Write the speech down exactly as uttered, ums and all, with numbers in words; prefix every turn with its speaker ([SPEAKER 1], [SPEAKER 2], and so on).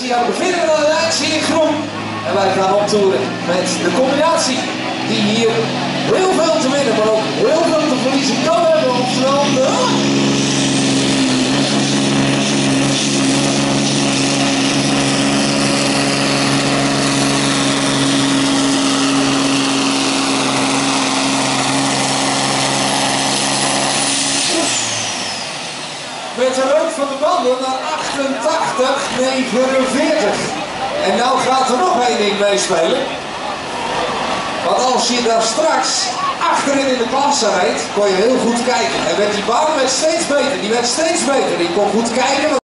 [SPEAKER 1] Ja, we bevinden aan de Rijksheer Groen. En wij gaan optoeren met de combinatie die hier heel veel te winnen, maar ook heel veel te verliezen kan hebben. Oftewel de... Met een rood van de banden naar achtentachtig negenenveertig. En nou gaat er nog één ding meespelen. Want als je daar straks achterin in de klasse rijdt, kon je heel goed kijken. En werd die baan werd steeds beter, die werd steeds beter. Je kon goed kijken.